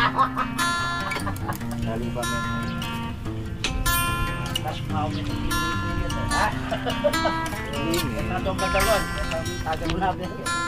Galing pa men. Mas mau mo yung ha? Natong kadalon. Taga mo na.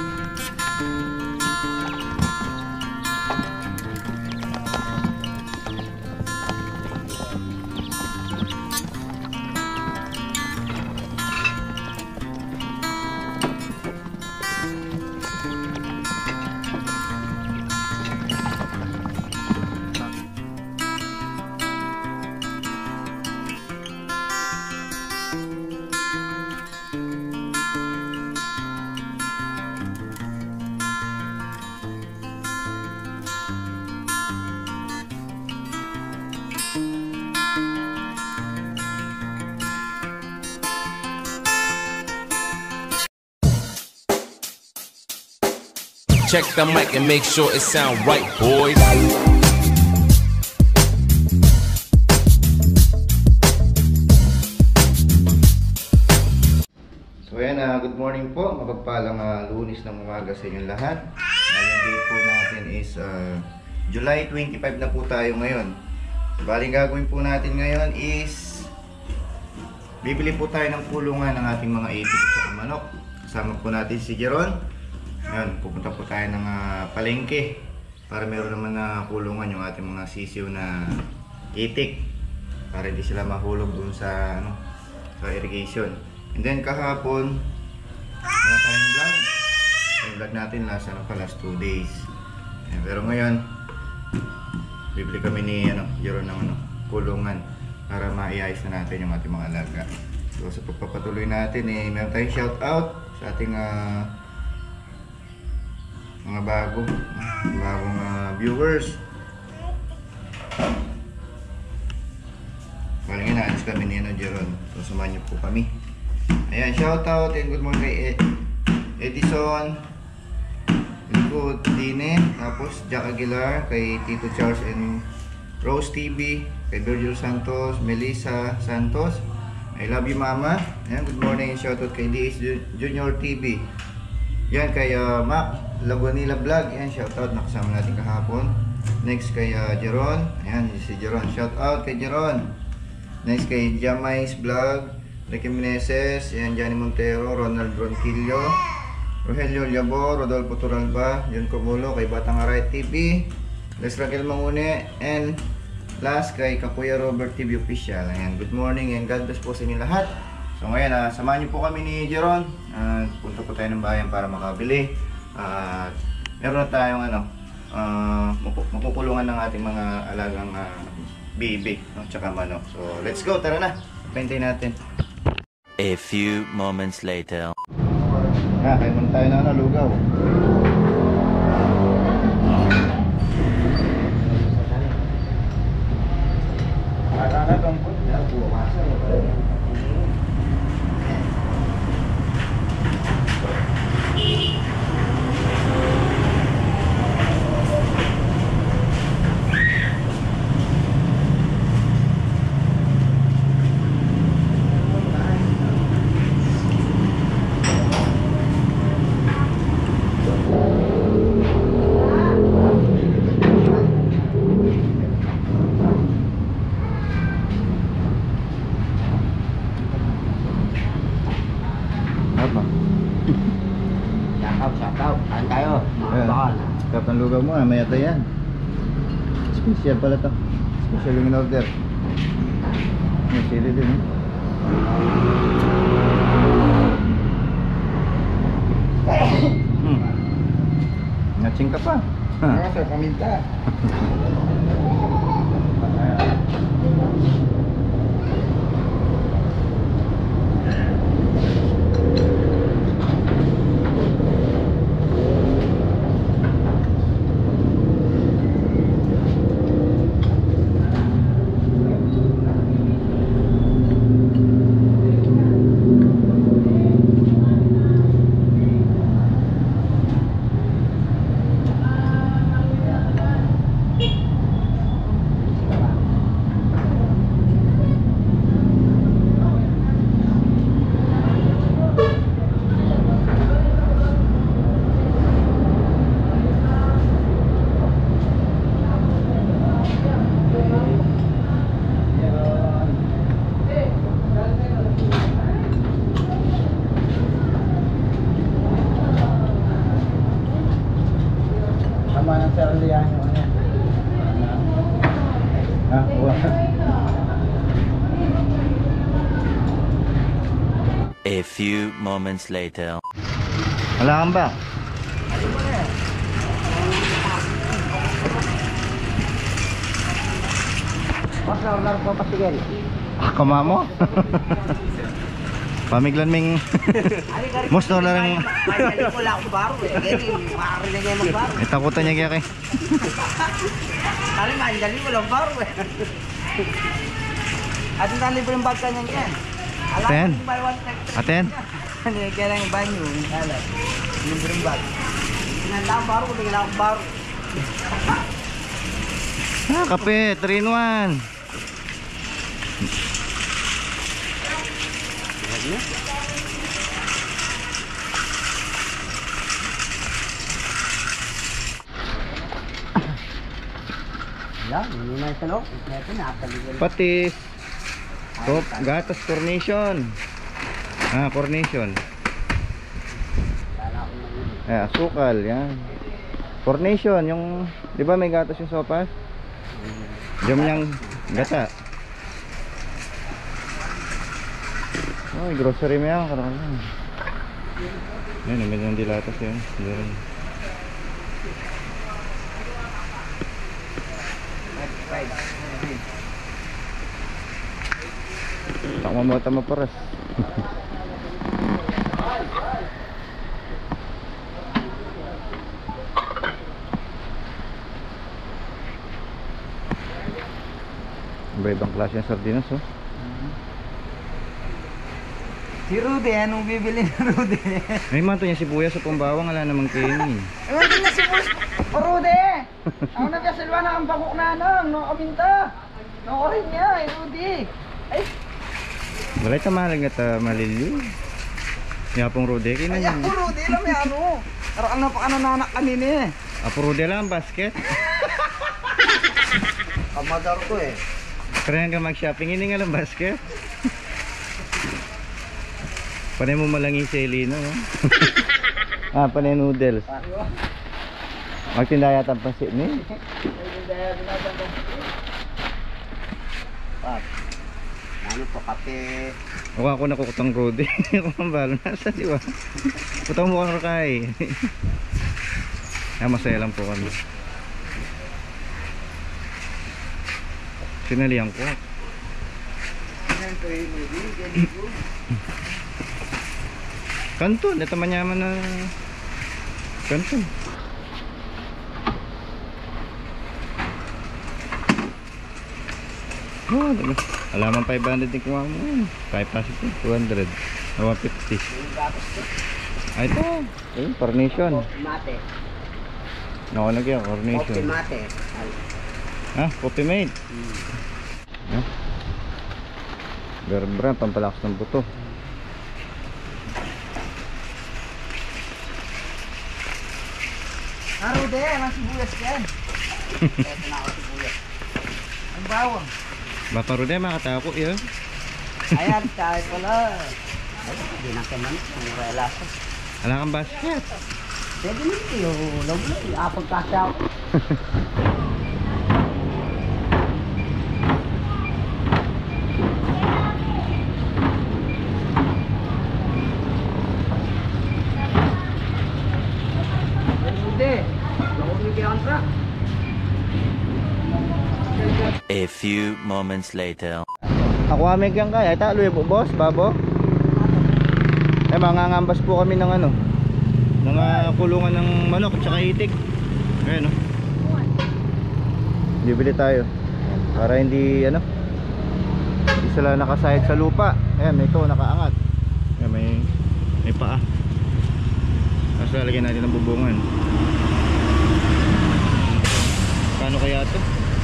Check the mic and make sure it sound right, boys. So ayan, good morning po. Mapagpalang Lunes ng umaga sa inyong lahat. Ngayong day po natin is July 25 na po tayo ngayon. Bali gagawin po natin ngayon is bibili po tayo ng kulungan ng ating mga itik at manok. Kasama po natin si Jeron. Ngayon, pupunta po tayo ng palengke para meron naman na kulungan yung ating mga sisiw na itik para hindi sila mahulog dun sa sa irrigation. And then kahapon wala tayong vlog. Yung vlog natin last 2 days. Pero ngayon bibili kami ni Jeron ng kulungan para maiayos na natin yung ating mga alaga. So sa pagpapatuloy natin meron tayong shout out sa ating mga bagong viewers. Bali nga naalis kami ni Jeron. So samahan niyo po kami. Ayan, shout out and good morning kay Edison, Good Dine, tapos Jack Aguilar, kay Tito Charles and Rose TV, kay Virgil Santos, Melissa Santos, I love you mama. Ayan, good morning and shout out kay DS Junior TV. Yan kay Mac Lagunila Vlog. Yan, shout out, nakasama natin kahapon. Next kay Jeron. Ayan, si Jeron. Shout out kay Jeron. Next kay Jamais Vlog, Ricky Meneses, yan, Johnny Montero, Ronald Ronquillo, Rogelio Liabo, Rodolfo Turalba, John Comulo, kay Batang Aray TV, Les Raquel Mangune, and last kay Kapuya Robert TV Official. Ayan, good morning and God bless po sa inyo lahat. So ngayon, samahan niyo po kami ni Jeron. Punta po tayo ng bayan para makabili. Meron na tayong makukulungan ng ating mga alagang baby, tsaka manok. So let's go, tara na. Paintay natin. A few moments later. Kain muna tayo na lugaw. Sarap ng lugaw mo, may ata yan. Special pala to. Special yung in-order. May sili din Natsing ka pa. Sa paminta. Australian yung ano. Ah, wala. A few moments later. Wala kang ba? Mas order ko pasigel. Ah, kama mo? Pamiglan ming most na lang. Pagdali ko lang ako baro eh. Ganyan, makakarinig niya magbaro. May takutan niya kaya kay. Kali mandali ko lang baro eh. At ang tali po yung bag kanya yan. Aten. Aten. Ano yung kaya lang yung banyo. Alam. Libreng bag. Sinanda ang baro, bigla akong baro. Ah, kape, 3 in 1. Yan, hindi na ito loob. Ito na, kapaligan. Patis. Top, gatas, cornation. Ah, cornation. Eh, asukal, yan. Cornation, yung, di ba may gatas yung sopas? Diyan yung gata. Oh, grocery mo yan, karoon yan. Yan, namin yung dilatas yun. Diyan. Tak mo mo tama paras. Iba-ibang klase ng sardinas, oh. Si Rudy, anong bibili ni Rudy? May manto niya sibuyas sa pambawang, wala namang kainin. Ewan din na si Rudy! Ako na kaya silwa na ang bangok na nang, no kaminta. No orin niya, Rudy. Ay, Balay tamalag at maliliw. Yapong Rude, ay kina ako Rudy lang may ano. Pero ano pa nanak kanina eh. Apo Rude lang, basket. Kamadar ko eh. Kaya nga mag-shopping, hindi nga lang basket. Panay mo malangi si Elino, no? Ah, panay noodles. Magtinda yata ang pasit ni. Ano po, kape. O ako nakukutang Rude. Ako ang balo. Nasa, di ba? Putang mo kang rakay. Masaya lang po kami. Sinalihan ko. Kanton, ito manyaman na kanton. Oh, diba? Alaman 500 din kuha mo. 5 pasok 200. 150. Ay, ito. Ayun, cornation. Mate. Nakalagyan, cornation. Coffee mate. Ha? Coffee mate. Ha? Berbra, pampalakas ng buto. Ah, Rudy, ang sibuyas yan. Ito na ako sibuyas. Ang bawang. Baka Rude, makatako yun. Ayan, kahit wala. Ay, hindi na kaman. Ang relasa. Wala kang basket. Pwede nito yung log. Apag kasi ako. A few moments later. Ako amig yan kaya. Ita, luwi po boss, babo. Mangangambas po kami ng ano. Ng kulungan ng manok at saka itik. Ayan, no? Bibili tayo. Para hindi, ano, hindi sila nakasahid sa lupa. Ayan, may ito, nakaangat. Ayan, may paa. Tapos lalagyan natin ng bubungan. Paano kaya ito?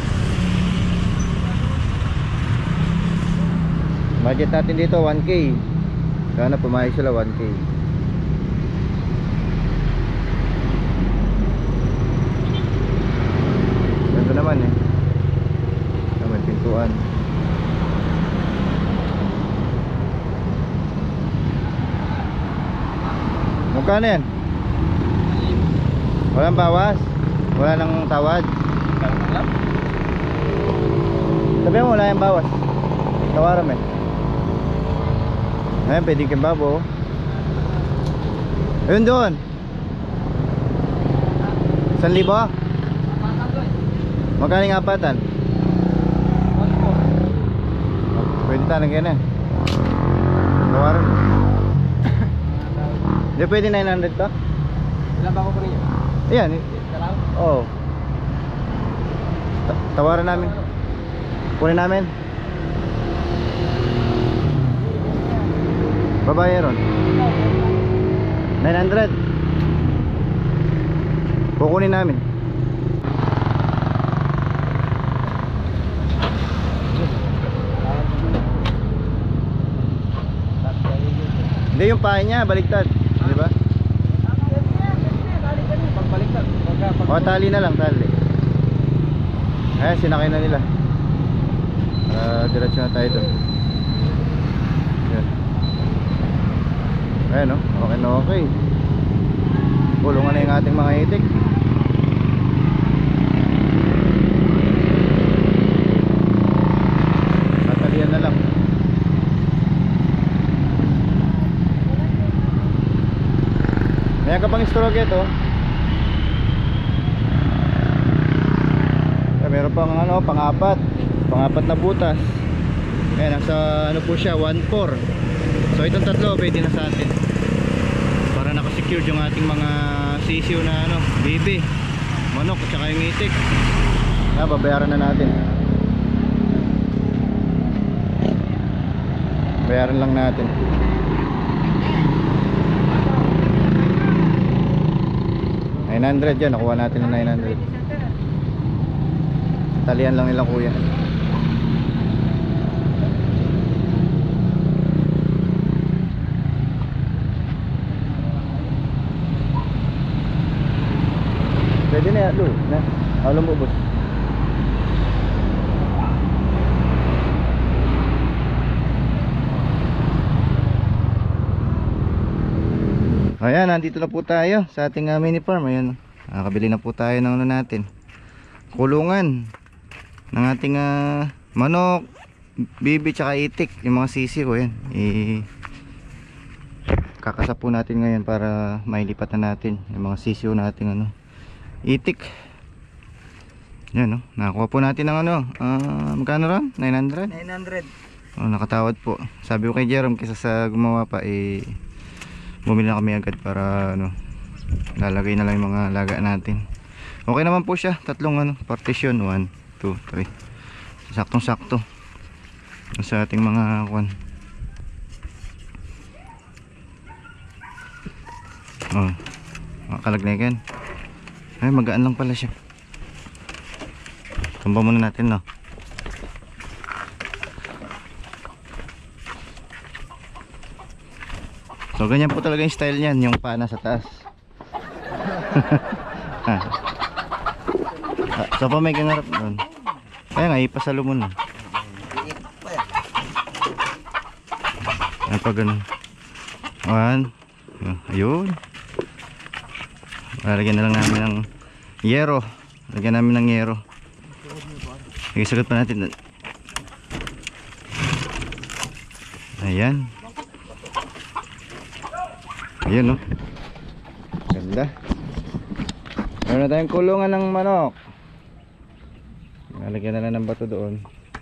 Budget natin dito 1K. Sana pumayag sila 1K. Ganda naman eh. May pintuan. Magkano yan? Walang bawas? Wala nang tawad. Kalang lang. Sabi mo wala yung bawas. Tawaran eh. Ayan, pwede kang babo. Ayun doon. 1,000? Magkano yung apatan? Pwede tanong yan eh. Tawaran mo. Hindi pwede 900 to? Ilan ba ako po rin yun? Ayan. Kalang? Oo. Tawaran namin. Kunin namin. Babae ron 900. Kukunin namin. Hindi yung paa niya, baliktad. Di ba? Pagbaliktad. O, tali na lang, tali. Ayan, sinakay na nila. Diretso na tayo doon. Ayan. Ayan o, okay na okay. Pulungan na yung ating mga itik. Tatalian na lang. Mayroon ka pang stroke ito. Meron pang ano, pang-apat na butas. Ayan, nasa ano po siya, 1.4. So itong tatlo pwede na sa atin. Para naka-secure yung ating mga sisiw na ano, bibi, manok at saka yung itik. Ayan, babayaran na natin. Bayaran lang natin. $900 yan, nakuha natin ng 900. Talian lang nila kuya. Pwede na yan, Lu. Alam mo, boss. Ayan, nandito na po tayo sa ating mini farm. Ayan, nakabili na po tayo ng ano natin, kulungan ng ating manok, bibi, tsaka itik. Yung mga sisi ko yan, kakasap po natin ngayon para mailipat na natin yung mga sisiw natin ano, itik. Yan, no? Nakakuha po natin ng ano, magkano ron? 900? 900. Oh, nakatawad po. Sabi ko kay Jerome, kaysa sa gumawa pa, bumili na kami agad para ano, lalagay na lang yung mga laga natin. Okay naman po siya, tatlong ano, partition, 1, 2, 3. Saktong sakto sa ating mga kwan. Oh, kalagnagan. Ay, magaan lang pala siya. Tumba muna natin, no. So ganyan po talaga yung style niyan, yung paa sa taas. So pa may ganarap doon. Kaya nga, ipasalo mo na. Yan pa ganun. 1. Ayun. Lagyan na lang namin ng yero. Lagyan namin ng yero. Isagot pa natin. Ayan. Ayan, no. Ganda. Meron na tayong kulungan ng manok. Nalagyan na lang ng bato doon.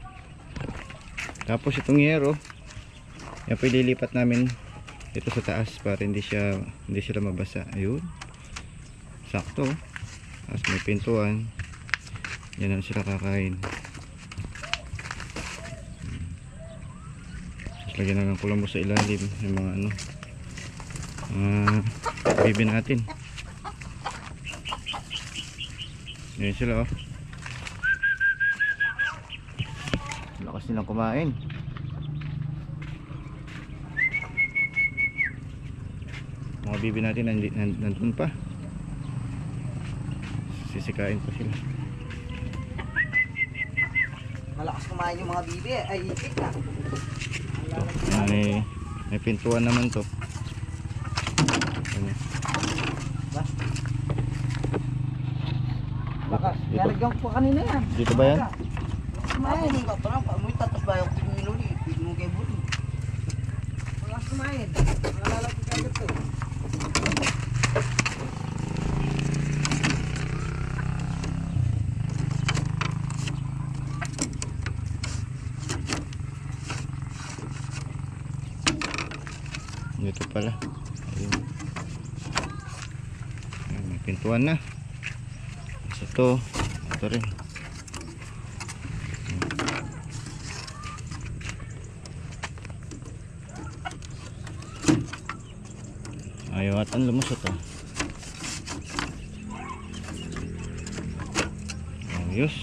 Tapos itong yero, yan po ililipat namin dito sa taas para hindi sila mabasa. Ayun. Sakto. Tapos may pintuan. Yan na sila kakain. Tapos lagyan na ng kulambo sa ilalim yung mga ano, bibi natin. Yan sila, oh. Lakas nilang kumain. Mga bibi natin nandun pa. Sisikain pa sila. Malakas kumain yung mga bibi. Ay, itik na. May pintuan naman to. Lakas. Yarigyan ko kanina yan. Dito ba yan? Kumain. Amoy tatas ba yung pinuli? Pinuli kay Budi. Wala kumain. Nalalaki ka dito. Dito pala. Ayun. Ayun, may pintuan na. Ito. Ito rin. Ayaw at ang lumusot ah. Ayos.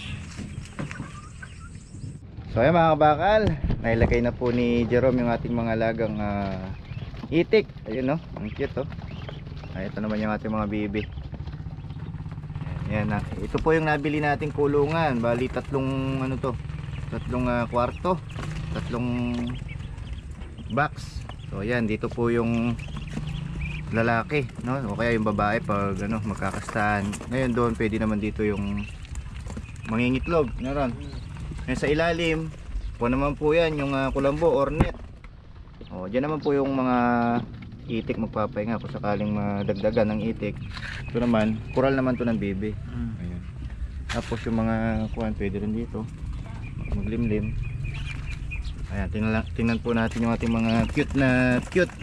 So ayan mga kabakal, nailagay na po ni Jerome yung ating mga alagang itik. Ayun no, ang cute oh. Ay, ito naman yung ating mga bibi. Ayan, ito po yung nabili nating kulungan. Bali tatlong ano to, tatlong kwarto, tatlong box. So ayan, dito po yung lalaki, no? O kaya yung babae pag ano, magkakastahan. Ngayon doon pwede naman dito yung mangingitlog, naron. Ngayon sa ilalim, po naman po yan yung kulambo or net. O, diyan naman po yung mga itik magpapahinga kung sakaling madagdagan ng itik. Ito naman, kural naman to ng bibi. Ayan. Tapos yung mga kuwan pwede rin dito maglimlim. Ayan, tingnan po natin yung ating mga cute na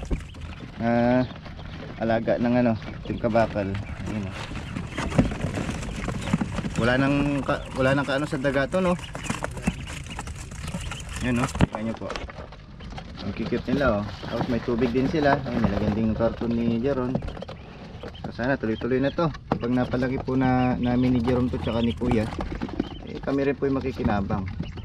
alaga ng ano, yung kabakal. Ayan, wala nang kaano sa daga to, no? Ayan, no? Kaya nyo po. Ang cute nila, oh. Tapos may tubig din sila. Ayun, nilagyan din yung karton ni Jeron. So sana tuloy-tuloy na to. Pag napalaki po namin ni Jeron to tsaka ni Kuya, eh, kami rin po yung makikinabang.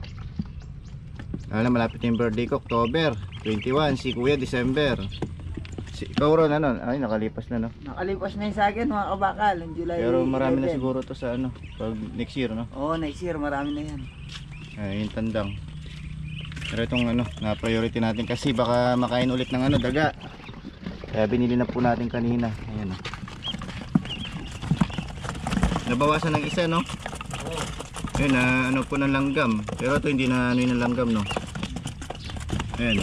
Alam, malapit yung birthday ko, October 21. Si Kuya, December. Ikaw ron, ano? Ay, nakalipas na, no? Nakalipas na yung sa akin mga kabakal. July Pero marami 11. na siguro to sa ano, pag next year, no? Oo, next year marami na yan. Ay, yung tandang. Pero itong ano, na priority natin kasi baka makain ulit ng ano, daga. Kaya binili na po natin kanina. Ayan, oh. Nabawasan ng isa, no? Oo. Ayun, ano po ng langgam. Pero ito hindi na ano yung langgam, no? Ayan.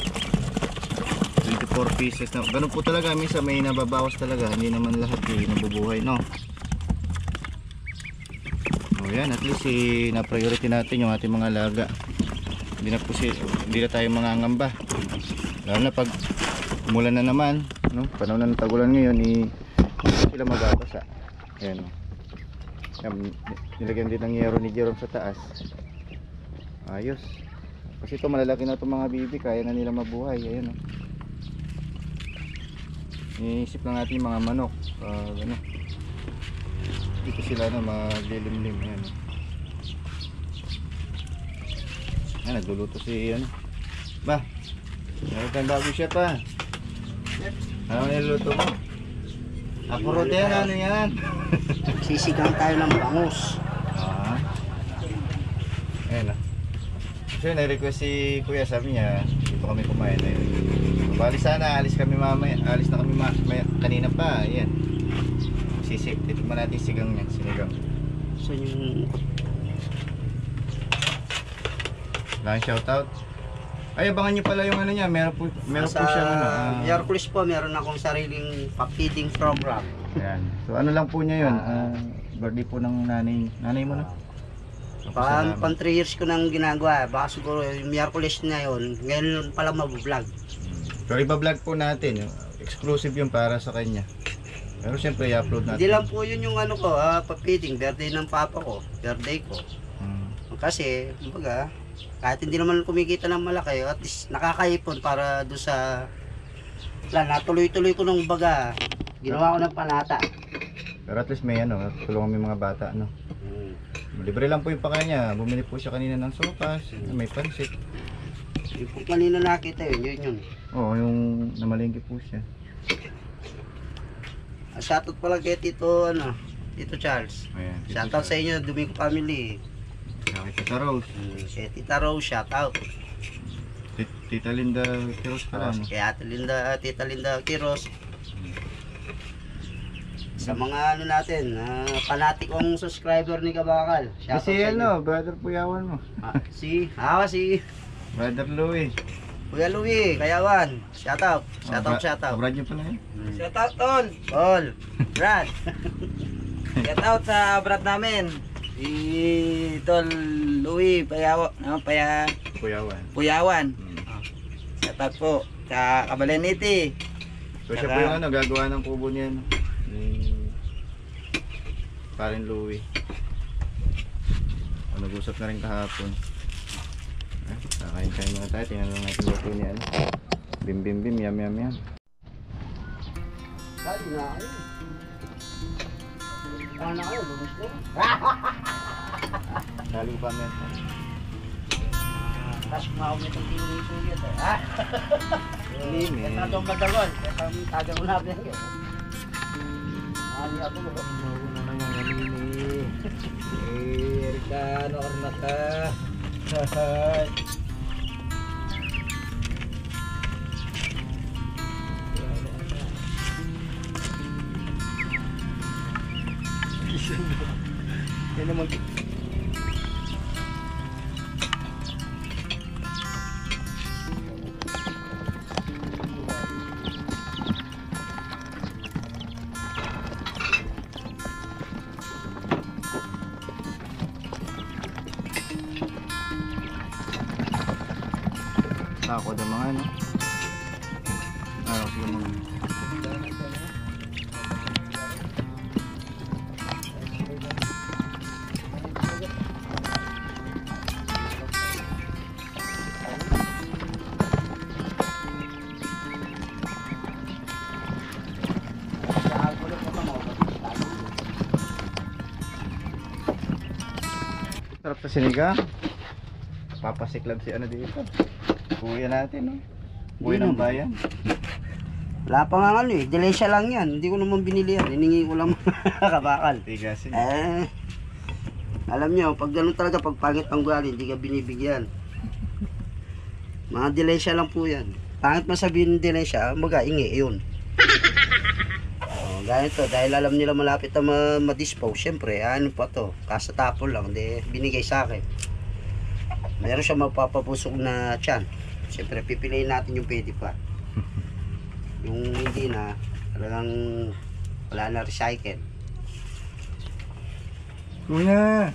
24 pieces na. Ganun po talaga, minsan may nababawas talaga. Hindi naman lahat nabubuhay, no? O yan, at least na priority natin yung ating mga alaga. Hindi na tayo mangangamba. Lalo na pag umulan na naman, no? Panahon na ng tagulan ngayon, hindi sila magbabasa. Ayan, no? Nilagyan din ng yero ni Jerome sa taas. Ayos. Kasi ito malalaki na itong mga bibi, kaya na nila mabuhay. Ayan, no? Iisip lang natin yung mga manok. Ano, dito sila na maglilimlim. Ayan, no? Ayan, nagluluto si ano. Ba, meron tayong bago siya pa. Ano niluluto mo? Ako rote yan, ano yan? Sisigang tayo ng bangus. Ayan na. Kasi na-request si Kuya, sabi niya dito kami kumain. Ayun. Bali sana alis kami mamaya. Alis na kami kanina pa. Ayan. Titikman natin sigang niya. Sinigang. So yung Lang shoutout. Ay, abangan niyo pala yung ano niya. Meron po siyang ano. Miyerkules po, meron akong sariling feeding program. Ayan. So ano lang po niya yun. Birthday po ng nanay mo na. Pan 3 years ko nang ginagawa. Baka siguro yung Miyerkules na yun. Ngayon pala mag-vlog. Pero iba-vlog po natin. Exclusive yun para sa kanya. Pero siyempre i-upload natin. Hindi lang po yun yung ano ko, pa-feeding. Birthday ng papa ko. Birthday ko. Kasi, kumbaga, kahit hindi naman kumikita ng malaki, at least nakakaipon para doon sa natuloy-tuloy ko nung baga. Ginawa ko ng panata. Pero at least may ano, tulungan mo yung mga bata, no? Libre lang po yung pakain niya. Bumili po siya kanina ng sopas, may pansit. Yung po kanina nakita yun. Oo, yung namalengke po siya. Shoutout pala kay Tito Charles. Ayan. Shoutout sa inyo, Domingo family. Tita Rose. Si Tita Rose, shoutout. Tita Linda Quiros pala, no? Kay Tita Linda Quiros. Sa mga ano natin, fanatikong subscriber ni Kabakal. Shoutout Kasi sa inyo. ano, brother Puyawan mo. Si Brother Louie. Kuya Louie, Kayawan. Shoutout. Shoutout. Brad niyo pala yun. Shout out tol. All. Brad. Shout out sa brat namin. Si Tol Louie Puyawan. Puyawan. Shout out po sa Kabaleniti. So siya po yung ano, gagawa ng kubo niya. No? Ni Parin Louie. Nag-usap na rin kahapon. Kakain-kain muna tayo. Tingnan lang natin luto niya. Bim bim bim, yum yum yum. Dali na kayo. Paano kayo? Lumis na. Dali pa men. Tapos kumakaw niya itong tinong suyat. Limin. Kaya itong madagon. Kaya itong tagang unabi yan. Mali ako mo. Mauna na mga nini. Ricardo Ornaka. Yan naman. Takot ang mga ano. Araw sila mga. Sarap sa sinigang. Papasiklab si ano dito. Kuya natin, no? Kuya ng bayan. Wala pa nga ano eh. Delesya lang yan. Hindi ko naman binili yan. Hiningi ko lang mga Kabakal. Tigasin. Alam nyo, pag ganun talaga, pag pangit ang ugali, hindi ka binibigyan. Mga delesya lang po yan. Pangit masabihin ng delesya, mga ingi, yun. Ganito, dahil alam nila malapit na ma-dispose, syempre, ano pa to, kasatapon lang, hindi binigay sa akin. Meron siya mapapapusok na tiyan. Syempre, pipiliin natin yung pwede pa. Yung hindi na, talagang wala na recycle. Kuya!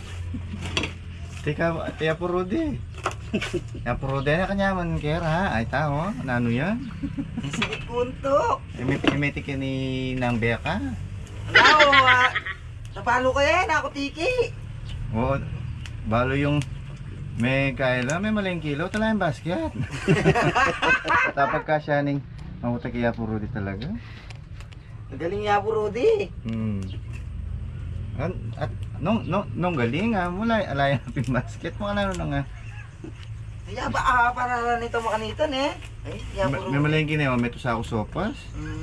Tiya po Rudy. Tiya po Rudy na kanyaman kera. Ay tao, ano yan? Sikit punto. Imitik yan ni Nang Beka. Ano, napalo ka yan, ako tiki. Oo, balo yung may kaila, may maling kilo, tala yung basket. Tapag ka siya ning mabuta kaya po Rudy talaga. Galing niya po, Rudy. At nung galing mula alaya ng basket mo ano na nga. Kaya ba, para nito makanitan eh. Ay, niya po, Rudy. May maling kinawa, may tusa ako sopas.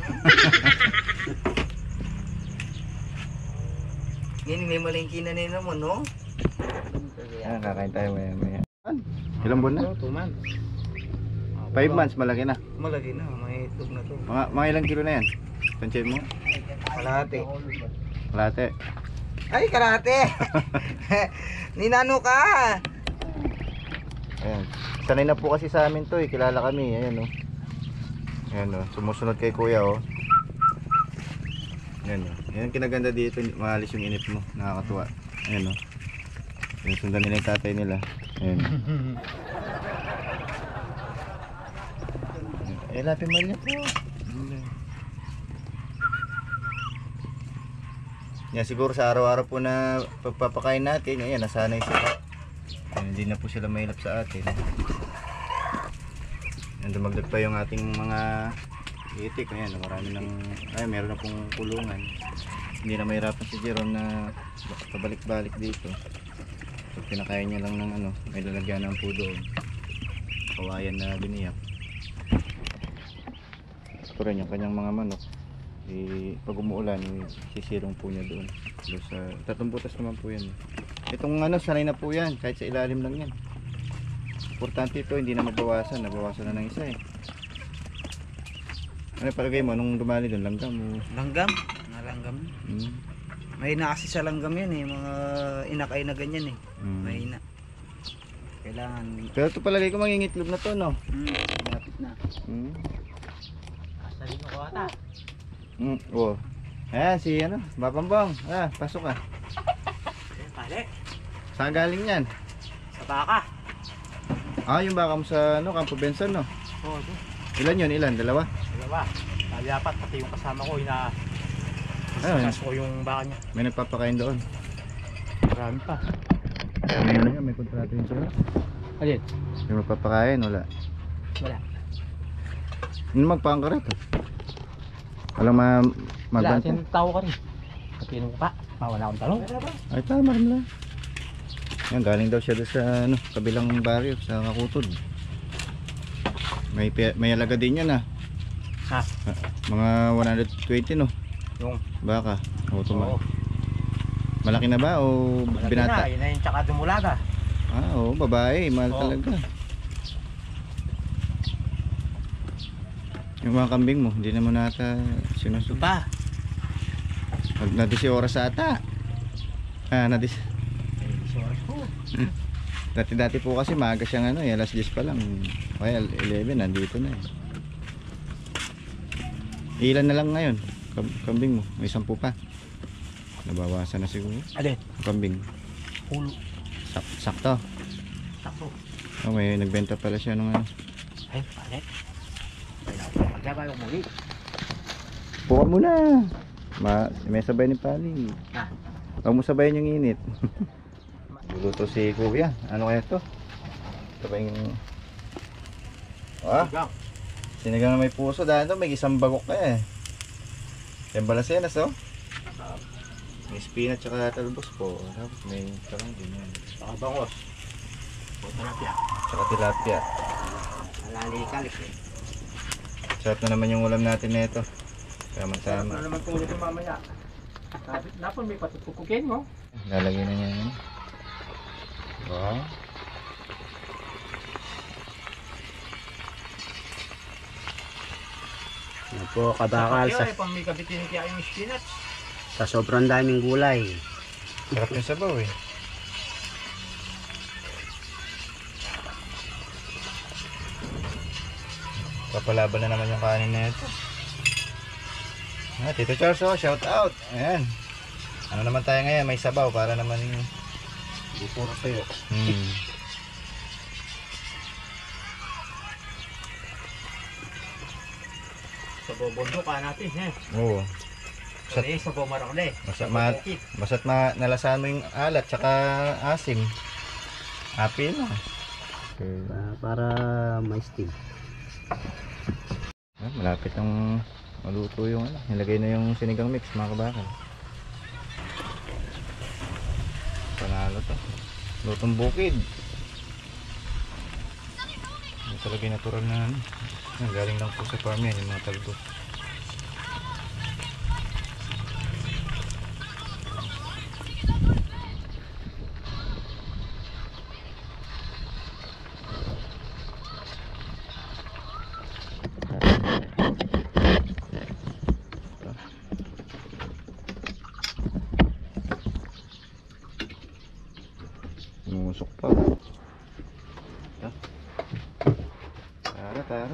Yan, may malingki na nila mo, no? Kakain tayo maya. Ilang buwan na? 2 months. 5 months, malaki na. Malaki na, may itlog na to. Mga ilang kilo na yan? Tansyain mo? Kalahati. Kalate. Ay, karate! Ninano ka! Ayan. Sanay na po kasi sa amin to eh. Kilala kami. Ayan o. Ayan o. Sumusunod kay kuya o. Ayan o. Ayan kinaganda dito. Maalis yung inip mo. Nakakatuwa. Ayan o. Ayan, sundan nila yung tatay nila. Ayan. Eh, lapin mo niya po. Yan, siguro sa araw-araw po na pagpapakain natin, ayan, nasanay sila. Ayan, hindi na po sila mahilap sa atin. Ayan, dumagdag pa yung ating mga itik. Ayan, marami ng, ay, meron na pong kulungan. Hindi na mahirapan si Jerome na pabalik-balik dito. So, pinakain niya lang ng ano, may lalagyan ng po doon. Kawayan na biniyak. Ito rin yung kanyang mga manok. Pag umuulan, sisirong po niya doon sa 3 butas naman po yan. Itong ano, sanay na po yan kahit sa ilalim lang yan. Importante ito, hindi na mabawasan, nabawasan na ng isa eh. Ano palagay mo nung dumali doon, langgam mo? Langgam? langgam. Hmm. Mahina kasi sa langgam yan eh. Mga inakay na ganyan eh. Hmm. Mahina. Kailangan. Pero ito palagay ko mangingitlog na to, no? Malapit na. Hmm. Sabihin ko ata. Oo. Ayan, si ano, Bapambong. Pasok ka. Pare, Saan galing yan? sa baka. Yung baka mo sa ano, Campo Benson, no? Oo, doon. Ilan yun? Ilan? Dalawa? Dalawa. Sabi apat, pati yung kasama ko, Ayun, ko yung baka niya. may nagpapakain doon. Marami pa. May ano yan, may kontrato yun sila. Alin? Yung magpapakain, wala. Wala. Ano magpangkaret? Walang magbanta? Tao ka rin. Kapinong ka pa. Wala akong talong. Ay, tama rin lang. Yan, galing daw siya doon sa ano, kabilang baryo, sa Kakutod. May alaga din yan, Ha? Mga 120, no? Yung. Baka. Oo. Malaki na ba o binata? Yun na yung tsaka dumulaga. Oo, babae, mahal Oo. talaga. Yung mga kambing mo, hindi naman nata sinusunod. Ba? Na 10 oras ata. Na 10. Sorry po. Dati po kasi maaga siyang ano, alas 10 pa lang. Kaya 11 nandito na eh. Ilan na lang ngayon? Kambing mo, may 10 pa. Nabawasan na siguro. Alin? Kambing. Hulo. Sakto. Sakto. May nagbenta pala siya ng ano. Ay, pare. Pagkabay mo muli. Puka muna. May sabay ni Pali. Huwag mo sabayin yung init. Luluto si Kuya. Ano kaya to? Ito ba yung... Sinigang na may puso. Dahil may isang bagok ka eh. Yung balasenas oh. May spinach at talbos po. Tapos may karang din yan. Saka bangos. O tilapia. Tsaka tilapia. Alali-kalik eh. Sarap na naman yung ulam natin na ito. Tama-tama. Ano naman tulog yung mamaya? Napon may patutukukin mo. Lalagay na niya yun. Wow. Ano po, kabakal Pang may kabitin kaya yung spinach. sa sobrang daming gulay. Sarap yung sabaw eh. Papalaban na naman yung kanin na ito. Tito Charles oh, shout out. Ayan. Ano naman tayo ngayon, may sabaw para naman Hindi puro sa'yo. Sa bobondo ka natin eh. Oo. Sa bomarakle. Basta't nalasahan mo yung alat tsaka asim. Happy na. Okay. Para may steam. Malapit ang maluto yung ano. Nilagay na yung sinigang mix mga kabakal. Panalo to. Lutong bukid. Ito talaga yung natural na ano. Yan, galing lang po sa farm yan yung mga talbos. Umusok pa. Tara.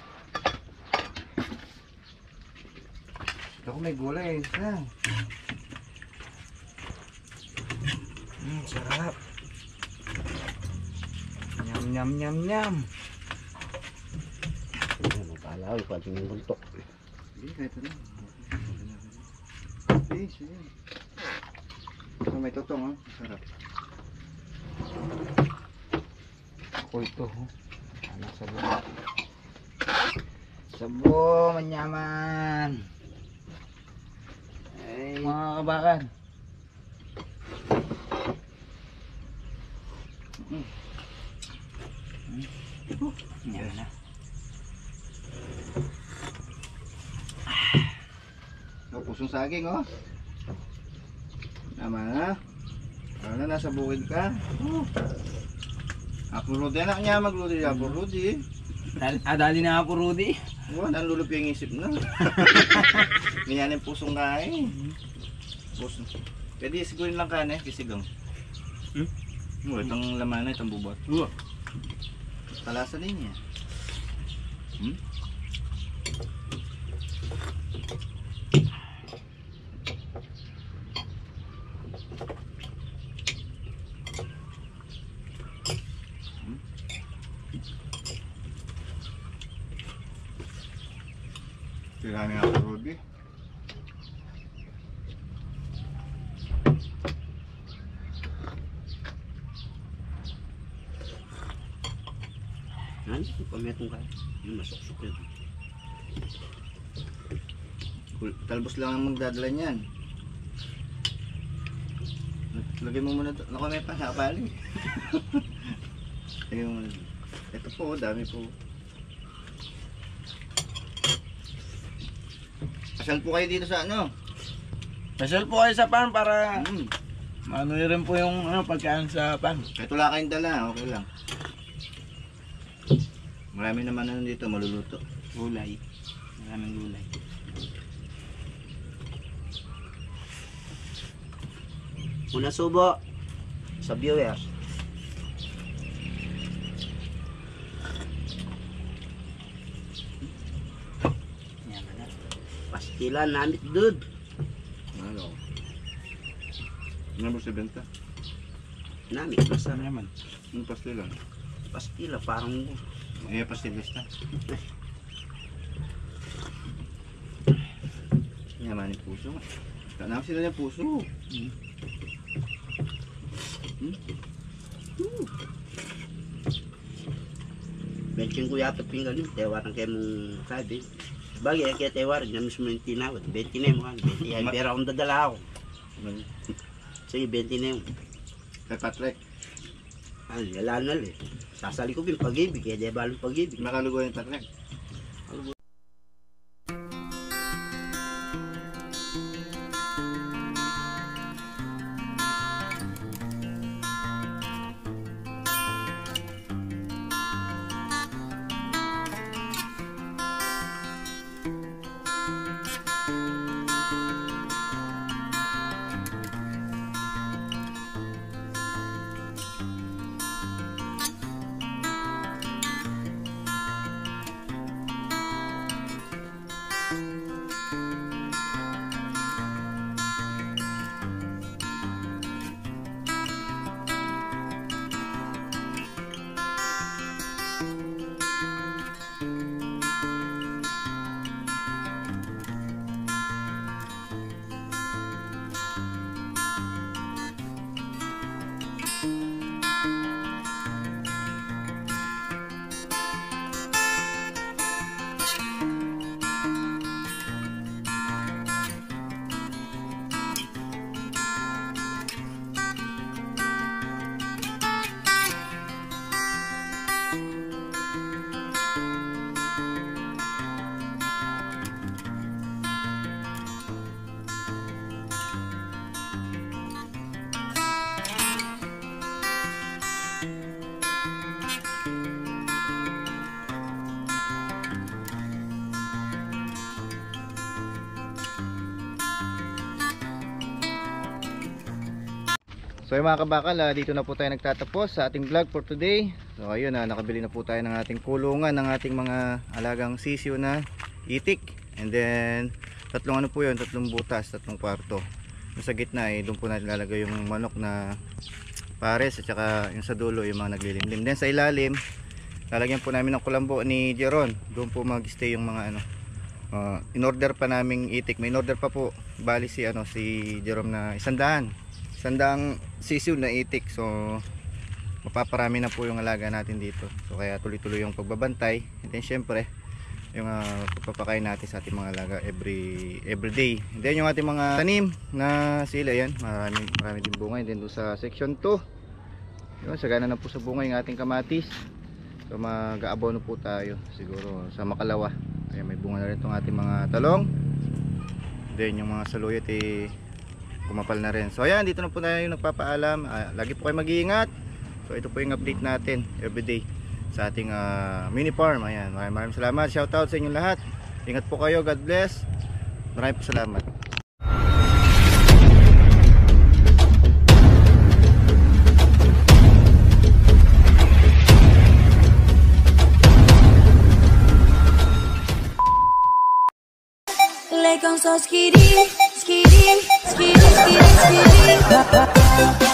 Ito ko may gulay. Sarap. Nyam. Magkalaw, pati yung buntok. Hindi, kahit ano. Sige. Ito may totong, oh. Sarap. Ako ito, oh. Anak sabong. Sabo, manyaman. Ay, mga kabakan. Yan na. Pusong saging, oh. Tama na. Ano na, nasa bukid ka. Apo Rudy, anak niya magluto siya. Apo Rudy. Dali na ako, Rudy. Nanlulupin yung isip na. Ganyan yung pusong kain. Puso. Pwede sigurin lang kain kisigang. Itong laman na, itong bubot. Palasa din niya. Tira niya ako, Rudy. Ano? Pametong ka. Masuksok yun. Talbos lang ang magdadala niyan. Lagay mo muna ito. Naku, may pasapali. Lagay mo muna. Ito po, dami po. Pasal po kayo dito sa ano? Pasal po kayo sa pan para ano rin po yung pagkaan sa pan. Kahit wala kayong dala, okay lang. Marami naman ano dito, maluluto. Gulay. Maraming gulay. Una subo sa viewers. Yan na. Pastilan namit dud. Ano? Ano mo si Benta? Namit basta Ano naman? Yung pastilan. pastila parang Iya pastilista. Yaman yung puso. Tanaw sila ng puso. bensin ko yata pinggan yung tewaran kayo mong sabi. Bagay, kaya tewaran niya mismo yung tinawad. 20 na yung mga 20. Ay, pera akong dadala ako. Sige, 20 na yung. Kay Patrick. Ano, yalanal eh. Sasali ko yung pag-ibig, kaya di ba yung pag-ibig. Makalugo yung Patrick. So yung mga kabakal, dito na po tayo nagtatapos sa ating vlog for today. So ayun, nakabili na po tayo ng ating kulungan ng ating mga alagang sisiyo na itik. And then tatlong ano po yun, tatlong butas, tatlong kwarto. Yung sa gitna doon po natin lalagay yung manok na pares at saka yung sa dulo yung mga naglilimlim. Then sa ilalim lalagyan po namin ng kulambo ni Jeron. Doon po mag-stay yung mga ano. In order pa naming itik. May in order pa po. Bali si Jerome na 100 sisiw na itik. So mapaparami na po yung alaga natin dito. So kaya tuloy-tuloy yung pagbabantay. And then syempre yung pagpapakain natin sa ating mga alaga every day. And then yung ating mga tanim na sila yan, marami din bunga. And then doon sa section 2 yun, sagana na po sa bunga yung ating kamatis. So mag-aabono po tayo siguro sa Makalawa. Ayan, may bunga na rin itong ating mga talong. Then yung mga saluyot kumapal na rin. So ayan, dito na po tayo nagpapaalam. Lagi po kayo mag-iingat. So ito po yung update natin everyday sa ating mini farm. Ayan, maraming salamat. Shout out sa inyong lahat. Ingat po kayo. God bless. Maraming salamat. Like I'm so skitty, skitty, skitty, skitty, skitty.